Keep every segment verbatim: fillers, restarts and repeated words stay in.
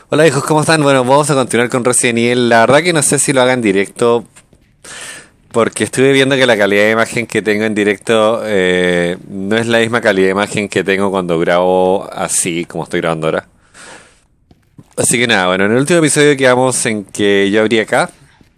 Hola hijos, ¿cómo están? Bueno, vamos a continuar con Resident Evil. La verdad que no sé si lo haga en directo porque estuve viendo que la calidad de imagen que tengo en directo eh, no es la misma calidad de imagen que tengo cuando grabo así como estoy grabando ahora. Así que nada, bueno, en el último episodio quedamos en que yo abrí acá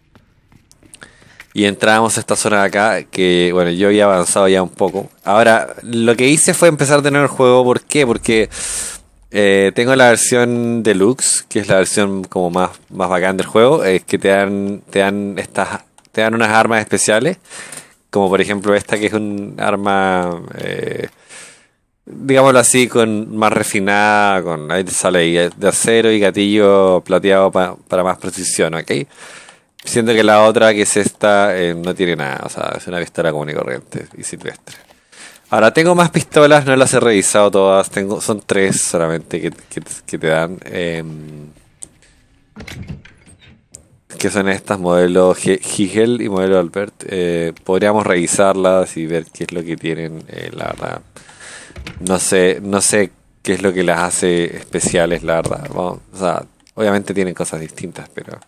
y entrábamos a esta zona de acá que, bueno, yo había avanzado ya un poco. Ahora, lo que hice fue empezar de nuevo el juego. ¿Por qué? Porque Eh, tengo la versión deluxe, que es la versión como más, más bacán del juego, es que te dan, te dan estas, te dan unas armas especiales, como por ejemplo esta que es un arma, eh, digámoslo así, con más refinada, con ahí te sale ahí, de acero y gatillo plateado pa- para más precisión, ¿ok? Siendo que la otra, que es esta, eh, no tiene nada, o sea, es una pistola común y corriente y silvestre. Ahora tengo más pistolas, no las he revisado todas, tengo, son tres solamente que, que- que te dan, em, que son estas, modelo Ge- Higel y modelo Albert. Eh, podríamos revisarlas y ver qué es lo que tienen, eh, la verdad. No sé, no sé qué es lo que las hace especiales, la verdad. Bueno, o sea, obviamente tienen cosas distintas, pero...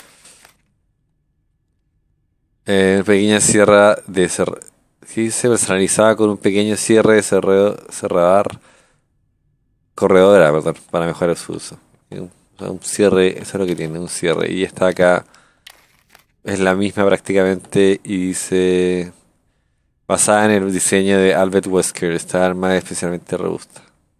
Eh, pequeña sierra de cer... ¿Qué dice? Personalizada con un pequeño cierre de cerreo- cerrador. Corredora, perdón, para mejorar su uso. Un, o sea, un cierre, eso es lo que tiene, un cierre. Y esta acá es la misma prácticamente y dice, basada en el diseño de Albert Wesker, esta arma es especialmente robusta.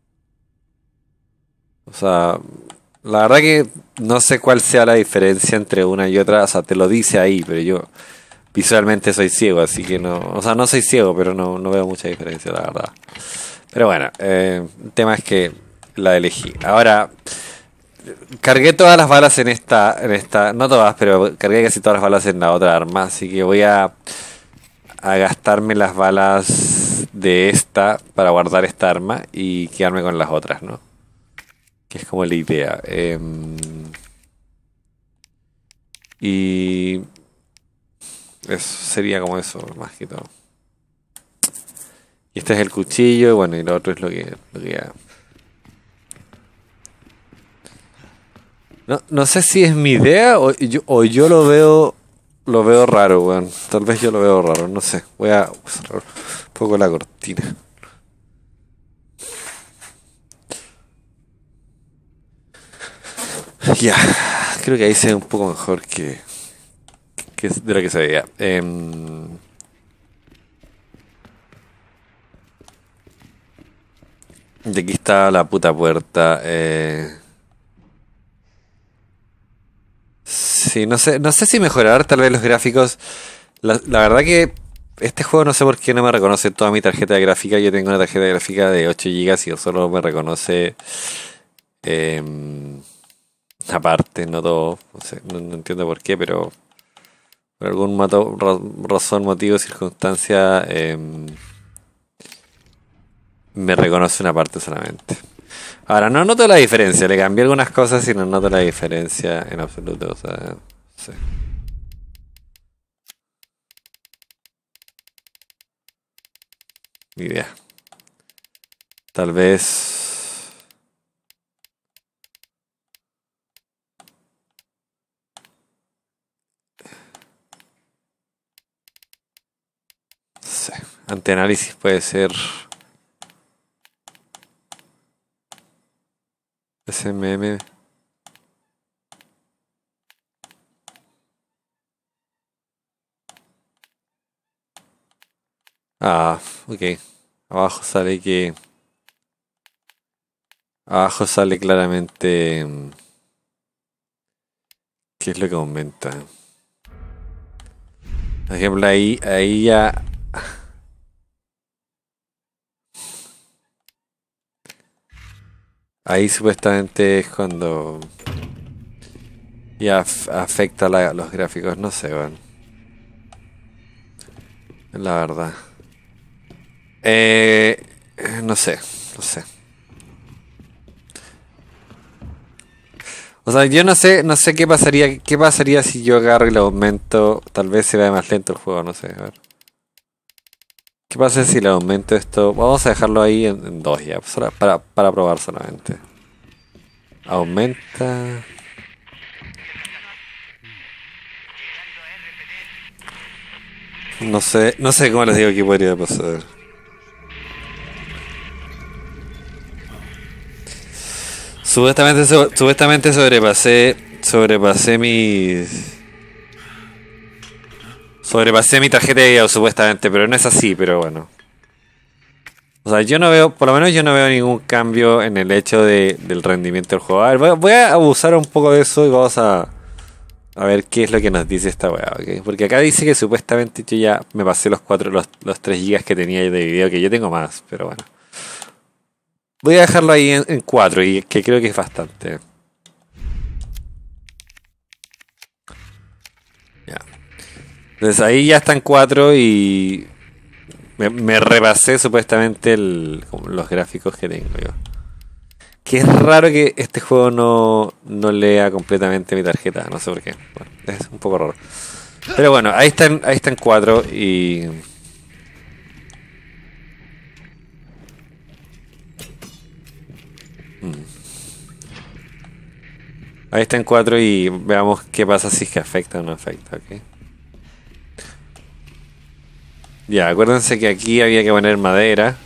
O sea, la verdad que no sé cuál sea la diferencia entre una y otra, o sea, te lo dice ahí, pero yo visualmente soy ciego, así que no, o sea, no soy ciego, pero no, no veo mucha diferencia, la verdad. Pero bueno, eh, el tema es que la elegí. Ahora, cargué todas las balas en esta, en esta, no todas, pero cargué casi todas las balas en la otra arma, así que voy a, a gastarme las balas de esta para guardar esta arma y quedarme con las otras, ¿no? Que es como la idea. Em, y eso sería como eso, más que todo. Y este es el cuchillo, y bueno, y lo otro es lo que, lo que hago. No, no sé si es mi idea o yo, o yo lo veo lo veo raro, weón. Tal vez yo lo veo raro, no sé. Voy a cerrar un poco la cortina. Ya, creo que ahí se ve un poco mejor que, que de lo que se veía. Em, de aquí está la puta puerta. Eh, sí, no sé, no sé si mejorar tal vez los gráficos. La, la verdad que este juego no sé por qué no me reconoce toda mi tarjeta de gráfica. Yo tengo una tarjeta de gráfica de ocho gigas y solo me reconoce em, una parte, no todo. No sé, no, no entiendo por qué, pero por algún mato- ra- razón, motivo, circunstancia, em, me reconoce una parte solamente. Ahora, no noto la diferencia, le cambié algunas cosas y no noto la diferencia en absoluto. O sea, sí, ni idea. Tal vez. No sé. Ante análisis puede ser. S M M. Ah, ok. Abajo sale que. Abajo sale claramente. mm, ¿Qué es lo que aumenta? Por ejemplo, ahí, ahí ya. Ahí supuestamente es cuando. Ya af- afecta la- los gráficos. No sé, bueno. La verdad. Eh, no sé, no sé. O sea, yo no sé, no sé qué pasaría, qué pasaría si yo agarro y lo aumento. Tal vez se vea más lento el juego, no sé. A ver. ¿Qué pasa si le aumento esto? Vamos a dejarlo ahí en, en dos ya, solo para, para probar solamente. Aumenta. No sé, no sé cómo les digo que podría pasar. Supuestamente, so- supuestamente sobrepasé, sobrepasé mis, sobrepasé mi tarjeta de video supuestamente, pero no es así, pero bueno. O sea, yo no veo, por lo menos yo no veo ningún cambio en el hecho de, del rendimiento del juego. A ver, voy, a voy a abusar un poco de eso y vamos a, a ver qué es lo que nos dice esta weá, ¿ok? Porque acá dice que supuestamente yo ya me pasé los cuatro, los, los tres gigas que tenía de video, que yo tengo más, pero bueno. Voy a dejarlo ahí en, en cuatro y que creo que es bastante. Ya. Entonces ahí ya están cuatro y me, me repasé supuestamente el, como los gráficos que tengo yo. Que es raro que este juego no, no lea completamente mi tarjeta, no sé por qué. Bueno, es un poco raro. Pero bueno, ahí están, ahí están cuatro y... Ahí están cuatro y veamos qué pasa si es que afecta o no afecta, ¿ok? Ya, acuérdense que aquí había que poner madera.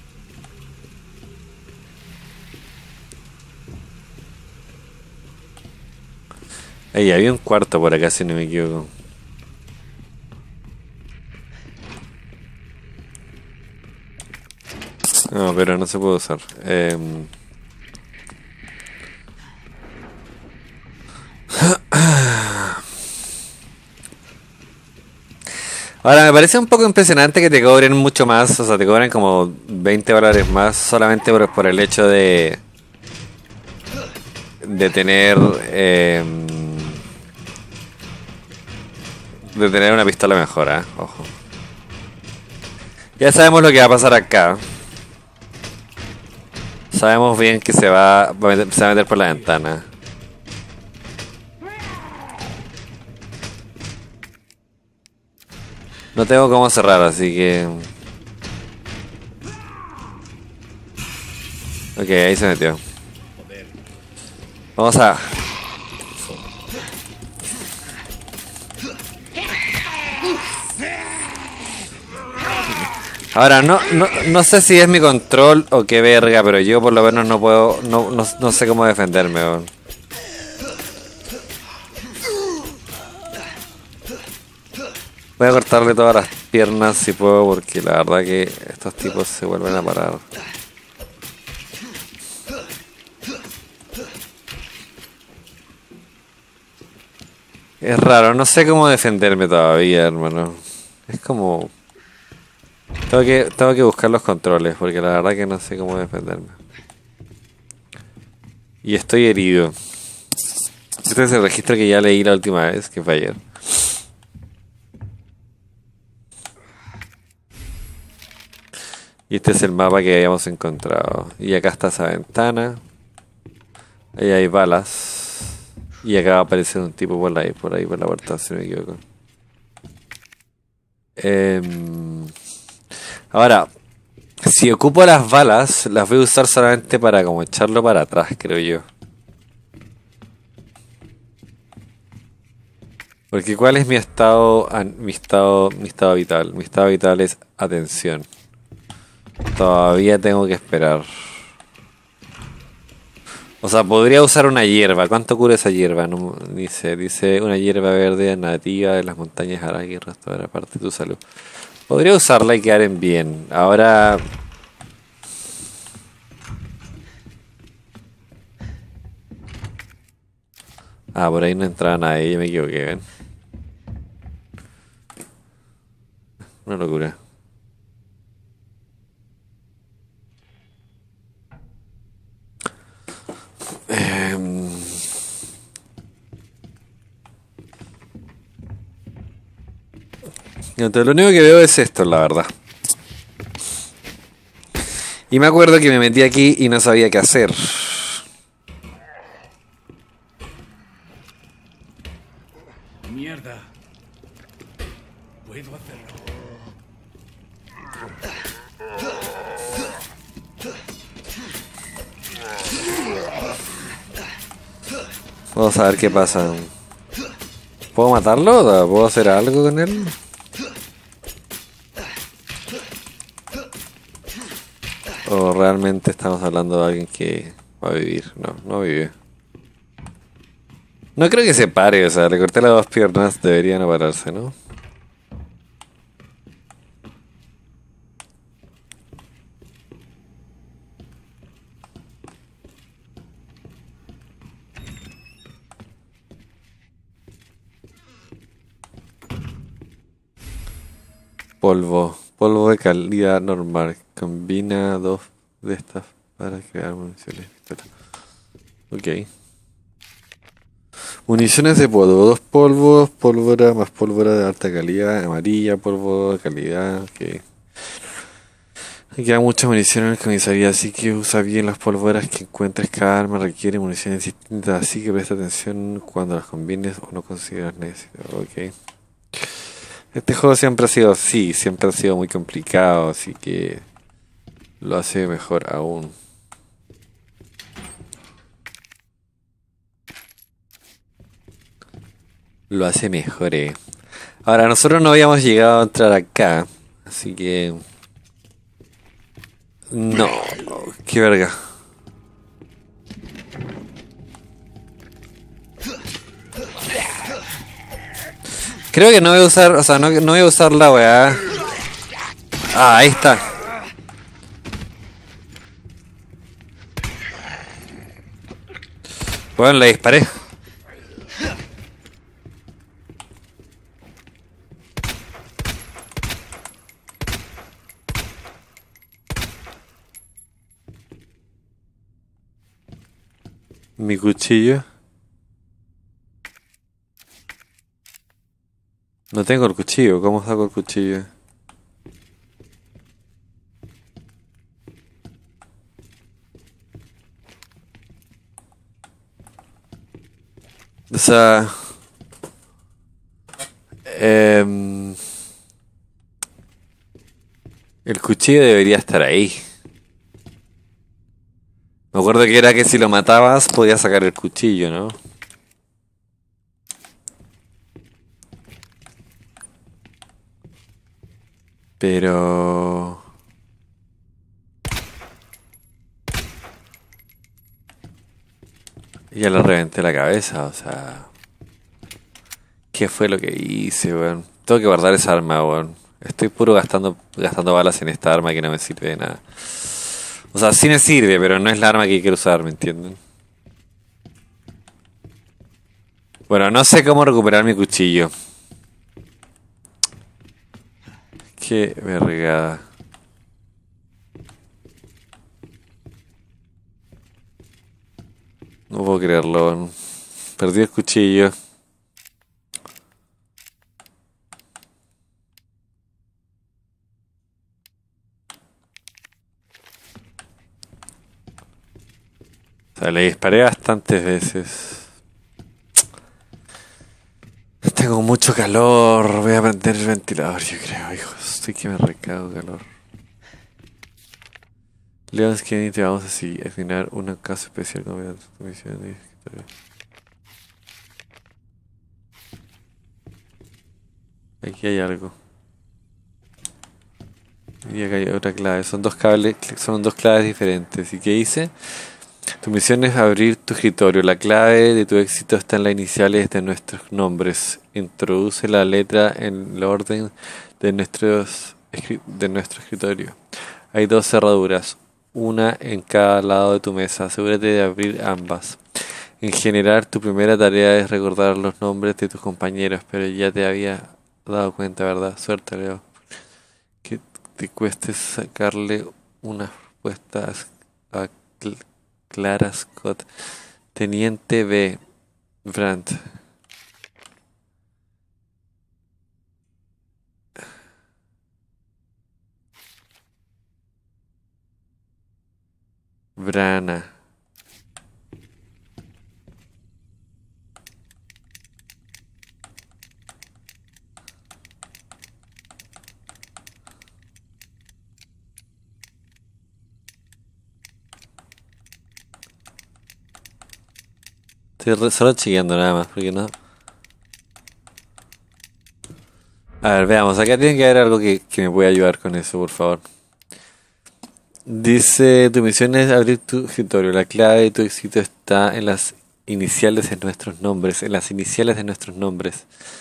Ahí había un cuarto por acá, si no me equivoco. No, pero no se puede usar. Em, Ahora, me parece un poco impresionante que te cobren mucho más, o sea, te cobran como veinte dólares más solamente por, por el hecho de, de tener, em, de tener una pistola mejor, ¿eh? Ojo. Ya sabemos lo que va a pasar acá. Sabemos bien que se va, va a meter- se va a meter por la ventana. No tengo cómo cerrar, así que... Ok, ahí se metió. Vamos a... Ahora, no, no, no sé si es mi control o qué verga, pero yo por lo menos no puedo... No, no, no sé cómo defenderme, weón. Voy a cortarle todas las piernas si puedo, porque la verdad que estos tipos se vuelven a parar. Es raro, no sé cómo defenderme todavía, hermano. Es como... Tengo que, tengo que buscar los controles, porque la verdad que no sé cómo defenderme. Y estoy herido. Este es el registro que ya leí la última vez, que fue ayer. Y este es el mapa que habíamos encontrado. Y acá está esa ventana. Ahí hay balas. Y acá va a aparecer un tipo por ahí, por ahí, por la puerta, si no me equivoco. Em, ahora, si ocupo las balas, las voy a usar solamente para como echarlo para atrás, creo yo. Porque ¿cuál es mi estado, an- mi estado, mi estado vital? Mi estado vital es atención. Todavía tengo que esperar. O sea, podría usar una hierba. ¿Cuánto cura esa hierba? No, dice, dice una hierba verde nativa de las montañas Araki y restaurar parte de tu salud. Podría usarla y quedar en bien. Ahora... Ah, por ahí no entraba nadie, yo me equivoqué, ¿ven? Una locura. Em, Entonces, lo único que veo es esto, la verdad. Y me acuerdo que me metí aquí y no sabía qué hacer. Mierda. Puedo hacerlo. Vamos a ver qué pasa. ¿Puedo matarlo? ¿Puedo hacer algo con él? ¿O realmente estamos hablando de alguien que va a vivir? No, no vive. No creo que se pare, o sea, le corté las dos piernas, debería no pararse, ¿no? Polvo. Polvo de calidad normal. Combina dos de estas para crear municiones. Ok. Municiones de polvo. Dos polvos, pólvora más pólvora de alta calidad. Amarilla, polvo de calidad. Ok. Me quedan muchas municiones en el comisaría, así que usa bien las pólvoras que encuentres. Cada arma requiere municiones distintas, así que presta atención cuando las combines o no consideras necesarias. Ok. Este juego siempre ha sido así, siempre ha sido muy complicado, así que lo hace mejor aún. Lo hace mejor, eh. Ahora, nosotros no habíamos llegado a entrar acá, así que... No, qué verga. Creo que no voy a usar, o sea, no, no voy a usar la weá. Ah, ahí está. Bueno, le disparé. Mi cuchillo. No tengo el cuchillo, ¿cómo saco el cuchillo? O sea... em, el cuchillo debería estar ahí. Me acuerdo que era que si lo matabas podías sacar el cuchillo, ¿no? Pero... Ya le reventé la cabeza, o sea... ¿Qué fue lo que hice, weón? Tengo que guardar esa arma, weón. Estoy puro gastando, gastando balas en esta arma que no me sirve de nada. O sea, sí me sirve, pero no es la arma que quiero usar, ¿me entienden? Bueno, no sé cómo recuperar mi cuchillo. Qué vergada. No puedo creerlo, weón. Perdí el cuchillo. O sea, le disparé bastantes veces. Tengo mucho calor. Voy a prender el ventilador, yo creo, hijo. Estoy que me recago calor. Leon Skinny, te vamos a así, asignar una casa especial con misión de escritorio. Aquí hay algo. Y acá hay otra clave. Son dos cables, son dos claves diferentes. ¿Y qué hice? Tu misión es abrir tu escritorio. La clave de tu éxito está en las iniciales de nuestros nombres. Introduce la letra en el orden de, nuestros, de nuestro escritorio. Hay dos cerraduras, una en cada lado de tu mesa. Asegúrate de abrir ambas. En general, tu primera tarea es recordar los nombres de tus compañeros, pero ya te había dado cuenta, ¿verdad? Suerte, Leo. Que te cueste sacarle una respuesta a Clara Scott. Teniente B. Brandt. Brana. Estoy re- solo chequeando nada más, porque no. A ver, veamos, acá tiene que haber algo que, que me pueda ayudar con eso, por favor. Dice, tu misión es abrir tu escritorio. La clave de tu éxito está en las iniciales de nuestros nombres, en las iniciales de nuestros nombres.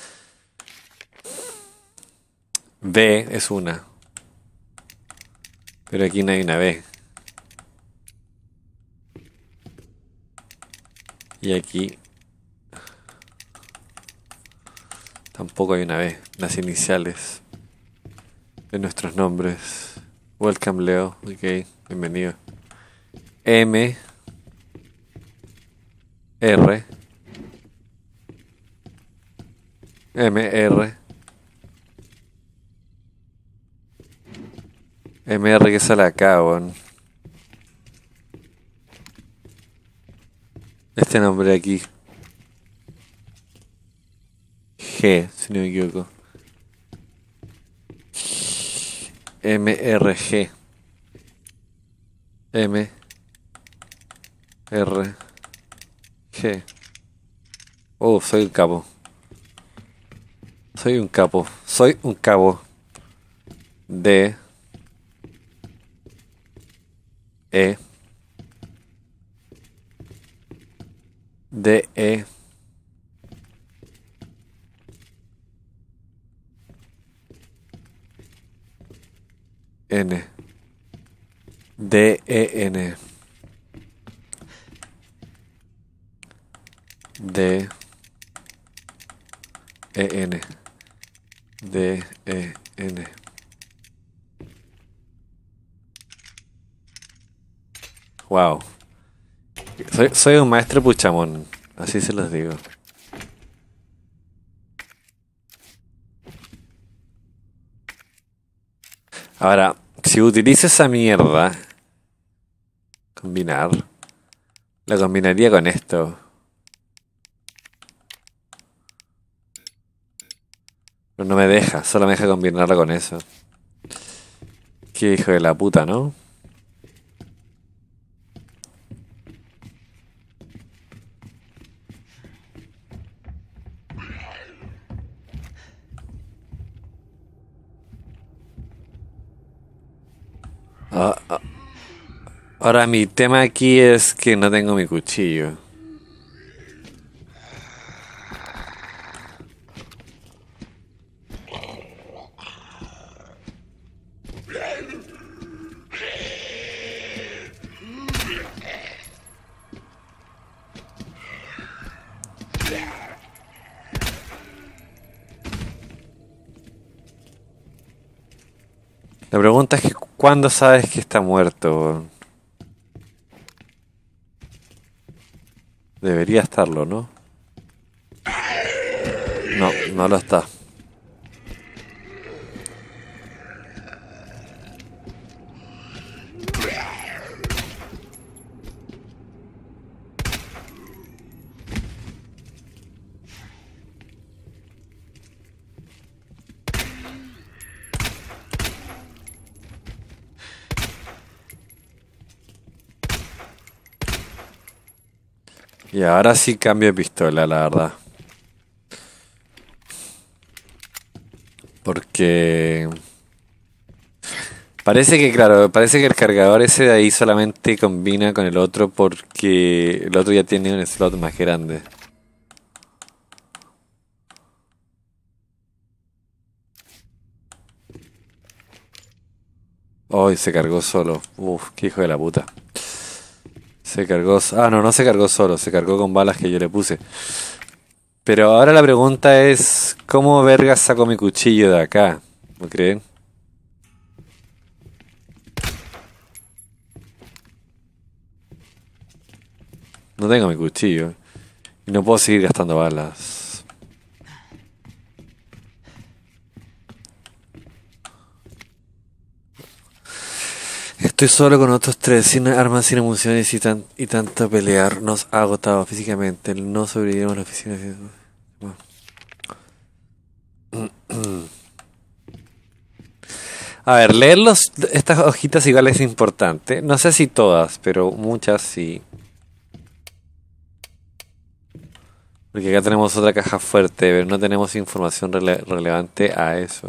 B es una, pero aquí no hay una B. Y aquí tampoco hay una B. Las iniciales de nuestros nombres. Welcome Leo, ok, bienvenido. M, R, M, R, M, R que sale acá, weón. Este nombre de aquí. G, si no me equivoco. M, R, G. M, R, G. Oh, soy un capo. Soy un capo. Soy un cabo. D, E, D, E, N, D, E, N, D, E, N, D, E, N. Wow. Soy, soy un maestro puchamón, así se los digo. Ahora, si utilizo esa mierda, combinar, la combinaría con esto. Pero no me deja, solo me deja combinarla con eso. Qué hijo de la puta, ¿no? Ah, ah. Ahora mi tema aquí es que no tengo mi cuchillo. La pregunta es que ¿cuándo sabes que está muerto? Weón? Debería estarlo, ¿no? No, no lo está. Y ahora sí cambio de pistola, la verdad. Porque parece que, claro, parece que el cargador ese de ahí solamente combina con el otro porque el otro ya tiene un slot más grande. Hoy se cargó solo. Uf, qué hijo de la puta. Se cargó. s- Ah, no, no se cargó solo, se cargó con balas que yo le puse. Pero ahora la pregunta es, ¿cómo verga saco mi cuchillo de acá? ¿No creen? No tengo mi cuchillo. Y no puedo seguir gastando balas. Estoy solo con otros tres, sin armas, sin municiones y, tan, y tanto pelear. Nos ha agotado físicamente. No sobrevivimos a la oficina. Bueno. A ver, leer los, estas hojitas igual es importante. No sé si todas, pero muchas sí. Porque acá tenemos otra caja fuerte, pero no tenemos información rele- relevante a eso.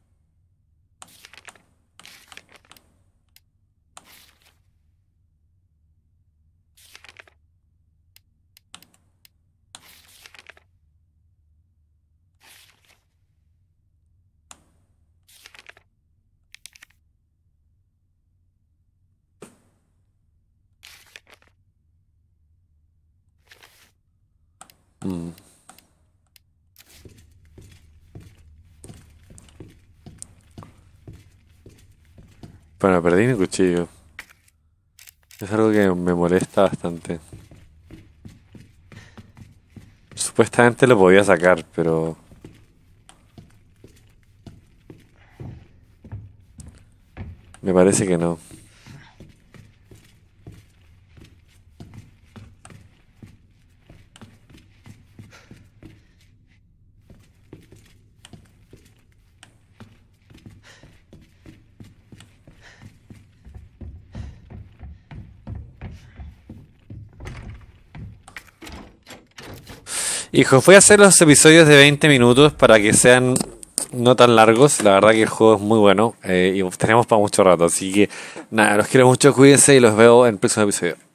Mm. Bueno, perdí mi cuchillo. Es algo que me molesta bastante. Supuestamente lo podía sacar, pero me parece que no. Hijo, voy a hacer los episodios de veinte minutos para que sean no tan largos. La verdad que el juego es muy bueno eh, y tenemos para mucho rato. Así que nada, los quiero mucho, cuídense y los veo en el próximo episodio.